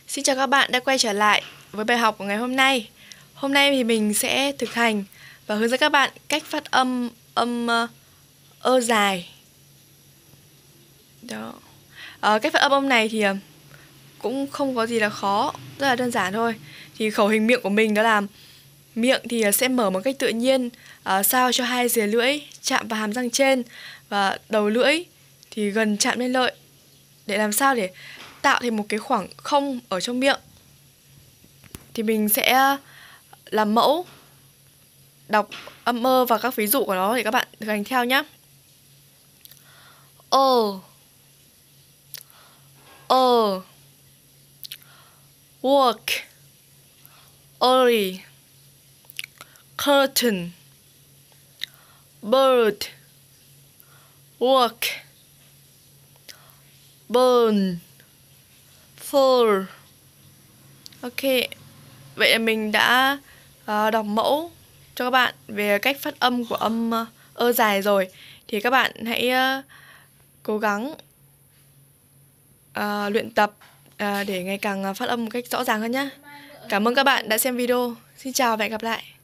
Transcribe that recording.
Xin chào các bạn đã quay trở lại với bài học của ngày hôm nay. Hôm nay thì mình sẽ thực hành và hướng dẫn các bạn cách phát âm ơ dài. Đó. Cách phát âm này thì cũng không có gì là khó, rất là đơn giản thôi. Thì khẩu hình miệng của mình đó là miệng thì sẽ mở một cách tự nhiên, sao cho hai rìa lưỡi chạm vào hàm răng trên và đầu lưỡi thì gần chạm lên lợi, để làm sao để tạo thành một cái khoảng không ở trong miệng. Thì mình sẽ làm mẫu đọc âm ơ và các ví dụ của nó để các bạn thực hành theo nhé. Work, early, curtain, bird, work, burn, fall. Ok, vậy là mình đã đọc mẫu cho các bạn về cách phát âm của âm ơ dài rồi. Thì các bạn hãy cố gắng luyện tập để ngày càng phát âm một cách rõ ràng hơn nhé. Cảm ơn các bạn đã xem video. Xin chào và hẹn gặp lại.